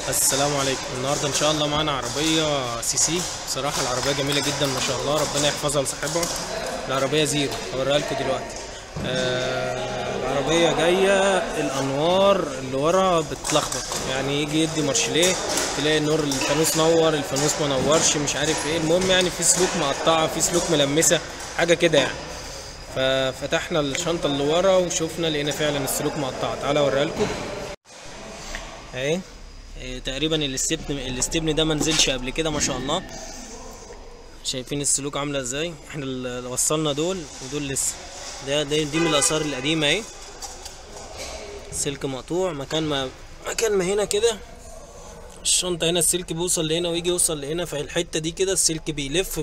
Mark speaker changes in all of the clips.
Speaker 1: السلام عليكم. النهارده ان شاء الله معانا عربيه سي. بصراحه العربيه جميله جدا ما شاء الله، ربنا يحفظها لصاحبها. العربيه زيرو هوريها لكم دلوقتي. العربيه جايه الانوار اللي ورا بتلخبط، يعني يجي يدي مارشليه تلاقي النور الفانوس نور، الفانوس ما نورش، مش عارف ايه. المهم يعني في سلوك مقطعه، في سلوك ملمسه، حاجه كده يعني. ففتحنا الشنطه اللي ورا وشوفنا لقينا فعلا السلوك مقطعه. تعالى اوريها لكم اهي. تقريبا الاستبن ده منزلش قبل كده ما شاء الله. شايفين السلوك عامله ازاي؟ احنا اللي وصلنا دول ودول لسه. دي من الاثار القديمه اهي. السلك مقطوع مكان ما هنا كده. الشنطه هنا السلك بيوصل لهنا ويجي يوصل لهنا، فالحته دي كده السلك بيلف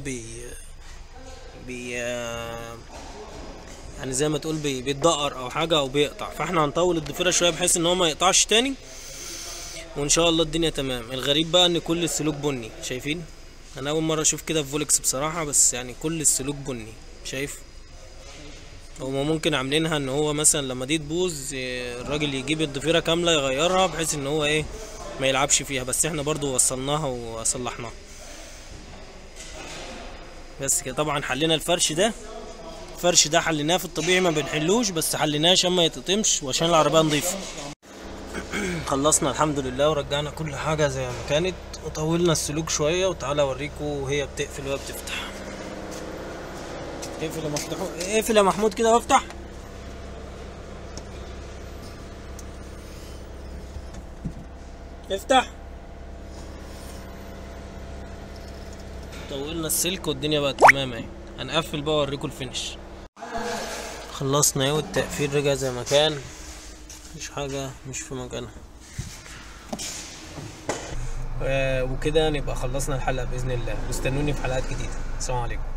Speaker 1: يعني زي ما تقول بيتدقر او حاجه او بيقطع. فاحنا هنطول الضفيره شويه بحيث ان هو ما يقطعش تاني، وان شاء الله الدنيا تمام. الغريب بقى ان كل السلوك بني، شايفين؟ انا اول مره اشوف كده في فولكس بصراحه، بس يعني كل السلوك بني. شايف؟ هما ممكن عاملينها ان هو مثلا لما دي تبوظ الراجل يجيب الضفيره كامله يغيرها بحيث ان هو ايه ما يلعبش فيها، بس احنا برضو وصلناها وصلحناها. بس كده. طبعا حلينا الفرش ده حليناه في الطبيعي ما بنحلوش، بس حليناه عشان ما يتقطمش وعشان العربيه نضيفه. خلصنا الحمد لله ورجعنا كل حاجة زي ما كانت وطولنا السلوك شوية. وتعالى اوريكم وهي بتقفل وهي بتفتح. اقفل يا مفتوح، اقفل يا محمود كده وافتح. افتح. طولنا السلك والدنيا بقت تمام اهي. هنقفل بقى واوريكم الفينش. خلصنا اهي والتقفيل رجع زي ما كان، مفيش حاجة مش في مكانها. وكده نبقى خلصنا الحلقة بإذن الله، واستنوني في حلقات جديدة. السلام عليكم.